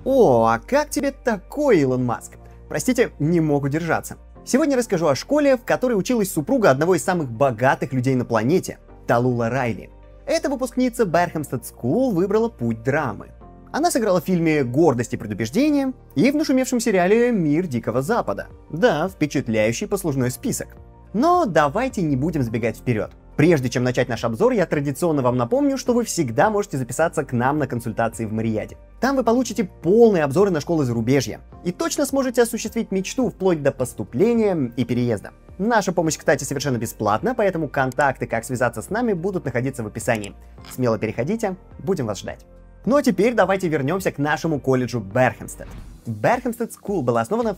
О, а как тебе такой, Илон Маск? Простите, не мог удержаться. Сегодня расскажу о школе, в которой училась супруга одного из самых богатых людей на планете – Талула Райли. Эта выпускница Берхэмстед School выбрала путь драмы. Она сыграла в фильме «Гордость и предубеждение» и в нашумевшем сериале «Мир Дикого Запада». Да, впечатляющий послужной список. Но давайте не будем забегать вперед. Прежде чем начать наш обзор, я традиционно вам напомню, что вы всегда можете записаться к нам на консультации в Марияде. Там вы получите полные обзоры на школы зарубежья и точно сможете осуществить мечту вплоть до поступления и переезда. Наша помощь, кстати, совершенно бесплатна, поэтому контакты, как связаться с нами, будут находиться в описании. Смело переходите, будем вас ждать. Ну а теперь давайте вернемся к нашему колледжу Берхэмстед. Берхэмстед School была основана в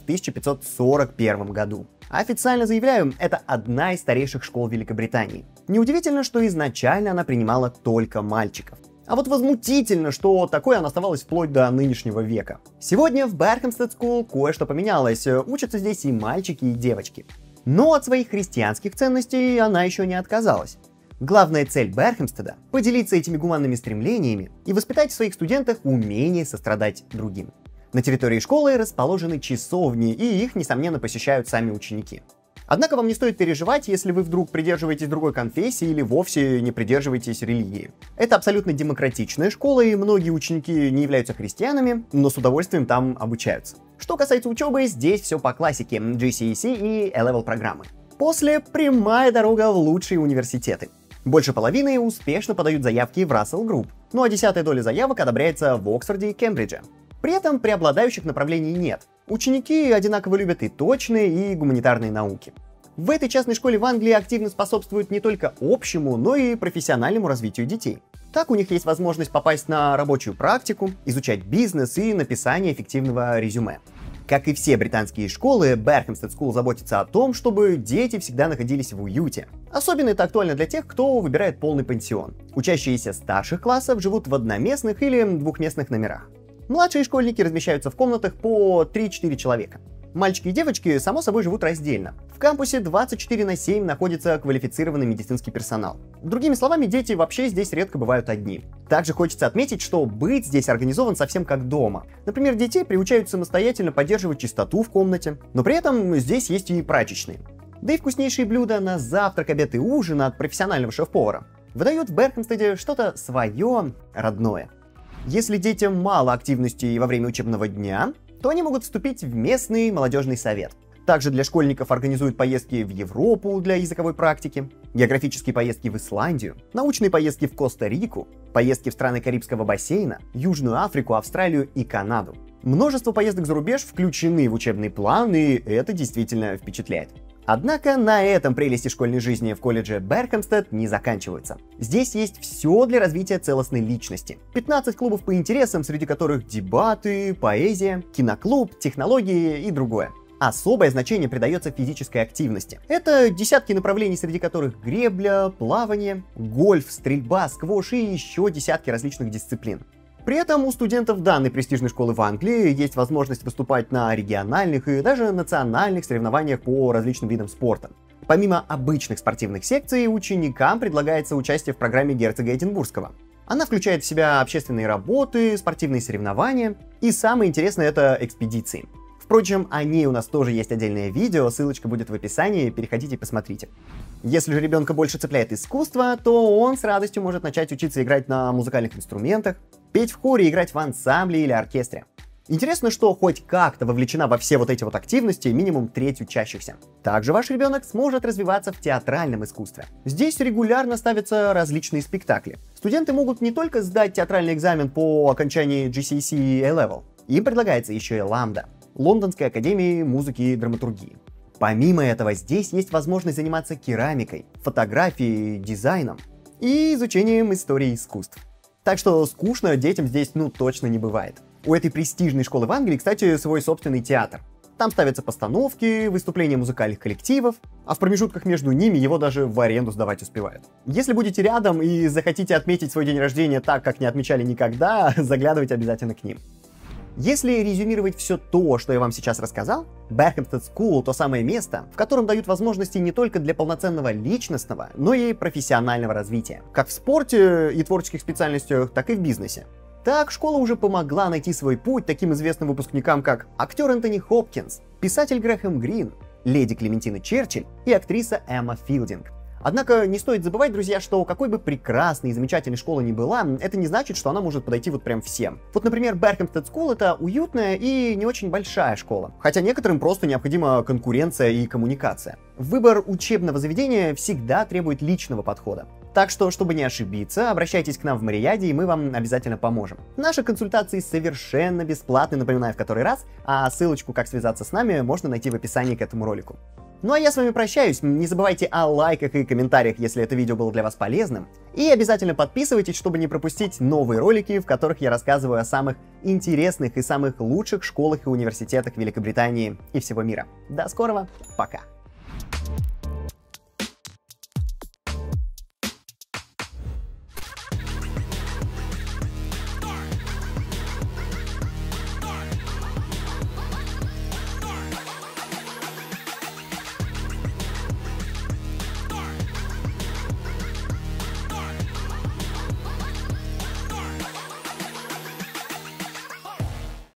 1541 году. Официально заявляю, это одна из старейших школ Великобритании. Неудивительно, что изначально она принимала только мальчиков. А вот возмутительно, что такой она оставалась вплоть до нынешнего века. Сегодня в Берхэмстед School кое-что поменялось, учатся здесь и мальчики, и девочки. Но от своих христианских ценностей она еще не отказалась. Главная цель Берхэмстеда – поделиться этими гуманными стремлениями и воспитать в своих студентах умение сострадать другим. На территории школы расположены часовни, и их, несомненно, посещают сами ученики. Однако вам не стоит переживать, если вы вдруг придерживаетесь другой конфессии или вовсе не придерживаетесь религии. Это абсолютно демократичная школа, и многие ученики не являются христианами, но с удовольствием там обучаются. Что касается учебы, здесь все по классике – GCSE и A-Level программы. После прямая дорога в лучшие университеты. Больше половины успешно подают заявки в Russell Group, ну а 10-я доля заявок одобряется в Оксфорде и Кембридже. При этом преобладающих направлений нет. Ученики одинаково любят и точные, и гуманитарные науки. В этой частной школе в Англии активно способствуют не только общему, но и профессиональному развитию детей. Так у них есть возможность попасть на рабочую практику, изучать бизнес и написание эффективного резюме. Как и все британские школы, Берхэмстед School заботится о том, чтобы дети всегда находились в уюте. Особенно это актуально для тех, кто выбирает полный пансион. Учащиеся старших классов живут в одноместных или двухместных номерах. Младшие школьники размещаются в комнатах по 3-4 человека. Мальчики и девочки, само собой, живут раздельно. В кампусе 24/7 находится квалифицированный медицинский персонал. Другими словами, дети вообще здесь редко бывают одни. Также хочется отметить, что быт здесь организован совсем как дома. Например, детей приучают самостоятельно поддерживать чистоту в комнате, но при этом здесь есть и прачечные. Да и вкуснейшие блюда на завтрак, обед и ужин от профессионального шеф-повара выдают в Берхэмстеде что-то свое, родное. Если детям мало активности во время учебного дня, то они могут вступить в местный молодежный совет. Также для школьников организуют поездки в Европу для языковой практики, географические поездки в Исландию, научные поездки в Коста-Рику, поездки в страны Карибского бассейна, Южную Африку, Австралию и Канаду. Множество поездок за рубеж включены в учебный план, и это действительно впечатляет. Однако на этом прелести школьной жизни в колледже Берхэмстед не заканчиваются. Здесь есть все для развития целостной личности. 15 клубов по интересам, среди которых дебаты, поэзия, киноклуб, технологии и другое. Особое значение придается физической активности. Это десятки направлений, среди которых гребля, плавание, гольф, стрельба, сквош и еще десятки различных дисциплин. При этом у студентов данной престижной школы в Англии есть возможность выступать на региональных и даже национальных соревнованиях по различным видам спорта. Помимо обычных спортивных секций, ученикам предлагается участие в программе герцога Эдинбургского. Она включает в себя общественные работы, спортивные соревнования и самое интересное — это экспедиции. Впрочем, о ней у нас тоже есть отдельное видео, ссылочка будет в описании, переходите и посмотрите. Если же ребенка больше цепляет искусство, то он с радостью может начать учиться играть на музыкальных инструментах, петь в хоре, играть в ансамбле или оркестре. Интересно, что хоть как-то вовлечена во все вот эти вот активности минимум треть учащихся. Также ваш ребенок сможет развиваться в театральном искусстве. Здесь регулярно ставятся различные спектакли. Студенты могут не только сдать театральный экзамен по окончании GCSE и A-Level, им предлагается еще и Ламда — Лондонской академии музыки и драматургии. Помимо этого, здесь есть возможность заниматься керамикой, фотографией, дизайном и изучением истории искусств. Так что скучно детям здесь точно не бывает. У этой престижной школы в Англии, кстати, свой собственный театр. Там ставятся постановки, выступления музыкальных коллективов, а в промежутках между ними его даже в аренду сдавать успевают. Если будете рядом и захотите отметить свой день рождения так, как не отмечали никогда, заглядывайте обязательно к ним. Если резюмировать все то, что я вам сейчас рассказал, Берхэмстед School — то самое место, в котором дают возможности не только для полноценного личностного, но и профессионального развития, как в спорте и творческих специальностях, так и в бизнесе. Так, школа уже помогла найти свой путь таким известным выпускникам, как актер Энтони Хопкинс, писатель Грэхэм Грин, леди Клементина Черчилль и актриса Эмма Филдинг. Однако не стоит забывать, друзья, что какой бы прекрасной и замечательной школа ни была, это не значит, что она может подойти вот прям всем. Вот, например, Беркhamsted School — это уютная и не очень большая школа, хотя некоторым просто необходима конкуренция и коммуникация. Выбор учебного заведения всегда требует личного подхода. Так что, чтобы не ошибиться, обращайтесь к нам в Марияде, и мы вам обязательно поможем. Наши консультации совершенно бесплатны, напоминаю в который раз, а ссылочку, как связаться с нами, можно найти в описании к этому ролику. Ну а я с вами прощаюсь, не забывайте о лайках и комментариях, если это видео было для вас полезным, и обязательно подписывайтесь, чтобы не пропустить новые ролики, в которых я рассказываю о самых интересных и самых лучших школах и университетах Великобритании и всего мира. До скорого, пока!